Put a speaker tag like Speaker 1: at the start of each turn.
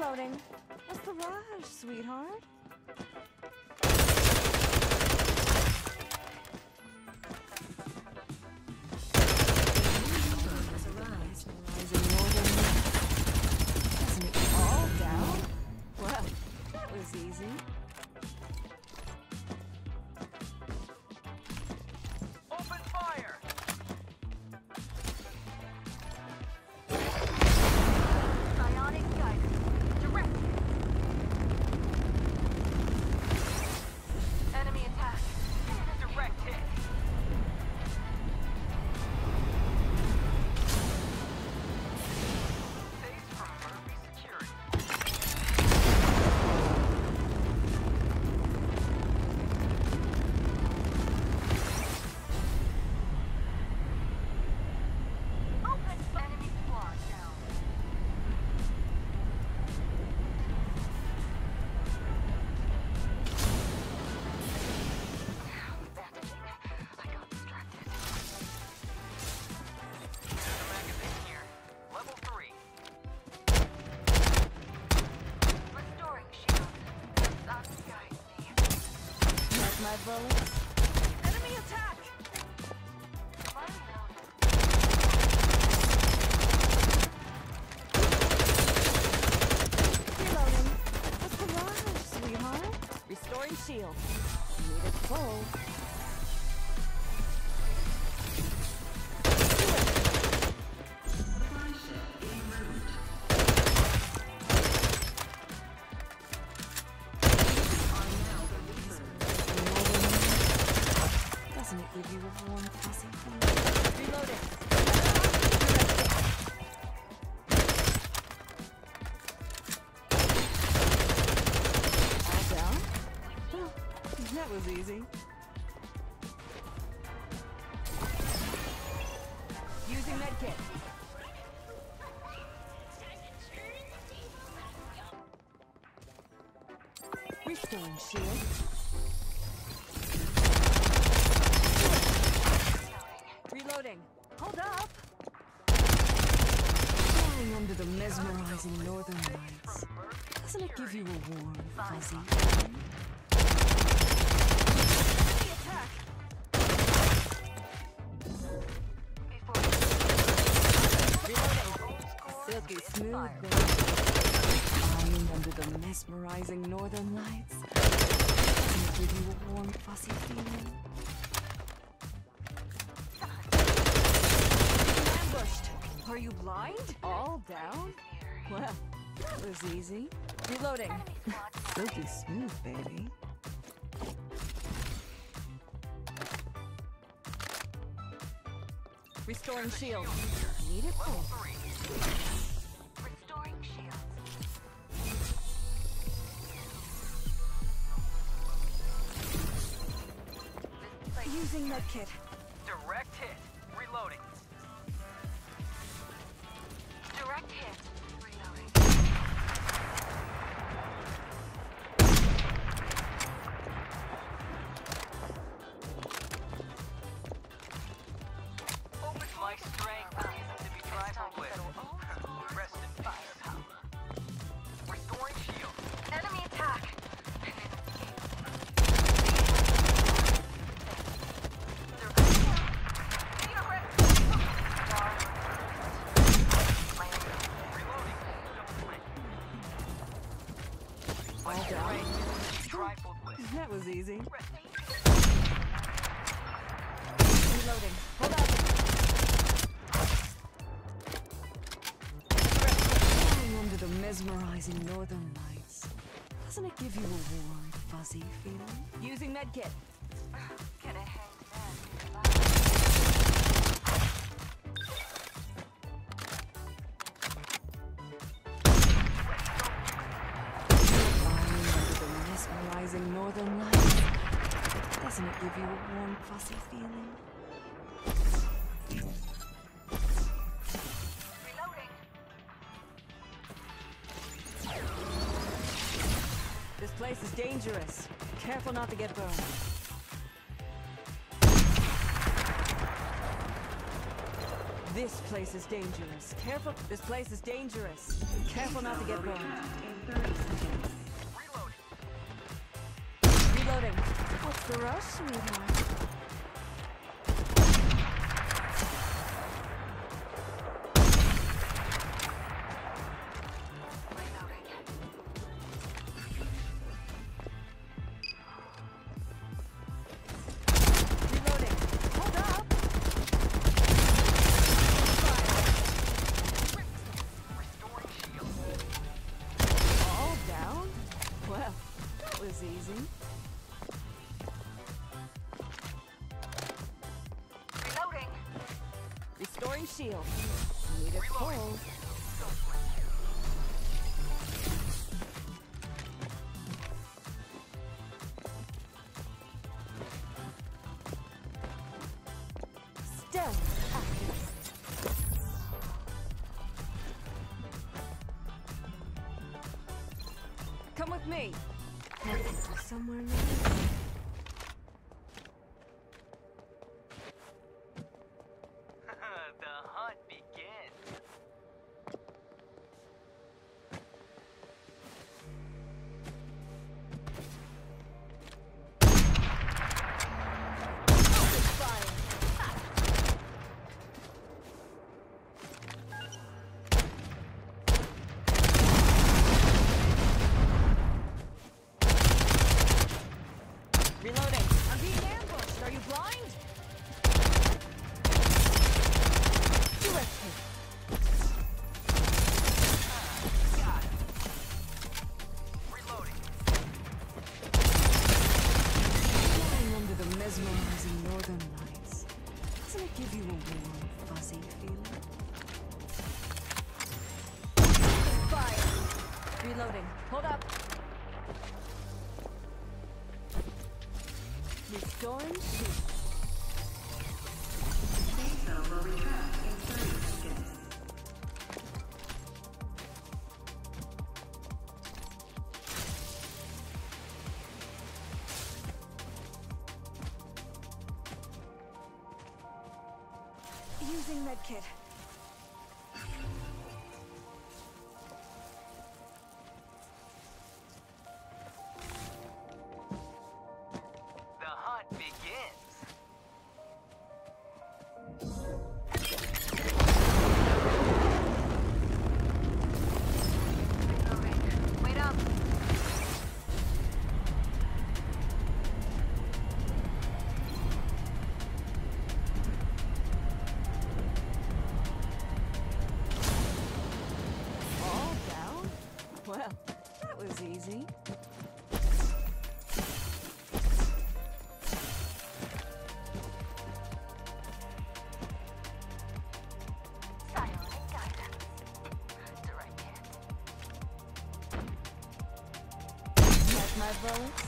Speaker 1: Reloading. What's the rush, sweetheart? Isn't it all down? Well, that was easy.
Speaker 2: Open fire!
Speaker 3: Bionic guidance. Direct hit. Enemy attack.
Speaker 2: Direct hit! Saves from Murphy Security.
Speaker 3: Open. Enemy squad down. Bandaging. I got distracted.
Speaker 2: There's a magazine here. Level 3.
Speaker 3: Restoring shield. That guides me.
Speaker 1: Like my bullets? Enemy attack!
Speaker 3: Fire noted.
Speaker 1: Reloading. What's the rush, sweetheart? Restoring shield. Need it full. Doesn't it give you a warm, fuzzy feeling? Reloading. All down? Well, that was easy. Using medkit. Restoring shield. Reloading. Hold up! Flying under the mesmerizing northern lights. Doesn't it give you a warm, fuzzy feeling? Enemy attack! Reloading. Silky smooth, baby. Flying under the mesmerizing northern lights. Doesn't it give you a warm, fuzzy feeling? Ambushed. Are you blind? All down? Well, that was easy. Reloading. Silky smooth, baby. Restoring shield. Need it
Speaker 2: Level
Speaker 1: full.
Speaker 2: 3.
Speaker 3: Restoring shields.
Speaker 1: Using that kit.
Speaker 2: Direct hit. Reloading.
Speaker 3: Direct hit. Reloading.
Speaker 2: Open my strength isn't to be trifled with. Rest in peace. Restoring shield.
Speaker 3: Enemy attack.
Speaker 2: Reloading.
Speaker 1: All down.
Speaker 2: Strength isn't to be trifled with.
Speaker 1: That was easy.
Speaker 2: Rest in peace.
Speaker 1: Reloading. Hold up. Flying under the mesmerizing northern lights. Doesn't it give you a warm, fuzzy feeling? Using medkit.
Speaker 3: Can it hang there?
Speaker 1: Flying under the mesmerizing northern lights. Doesn't it give you a warm, fuzzy feeling?
Speaker 3: Reloading.
Speaker 1: This place is dangerous. Careful not to get burned. This place is dangerous. Careful. This place is dangerous. Careful not to get burned. Reloading. What's the rush, sweetheart? Easy.
Speaker 3: Reloading.
Speaker 1: Restoring shield. Need it full. Stealth active. Come with me. Somewhere nice.
Speaker 2: The hunt begins.
Speaker 1: Reloading. I'm being ambushed. Are you blind? Direct hit.
Speaker 2: Got it. Reloading.
Speaker 1: Flying under the mesmerizing northern lights. Doesn't it give you a warm, fuzzy feeling? Fire. Reloading. Hold up. Restoring shield.
Speaker 4: Safe zone will retract in 30 seconds.
Speaker 1: Using medkit.
Speaker 2: The hunt begins.
Speaker 3: Reloading. Wait up.
Speaker 1: All down? Well, that was easy.
Speaker 3: Silent guidance. Direct hit.
Speaker 1: Like my bullets?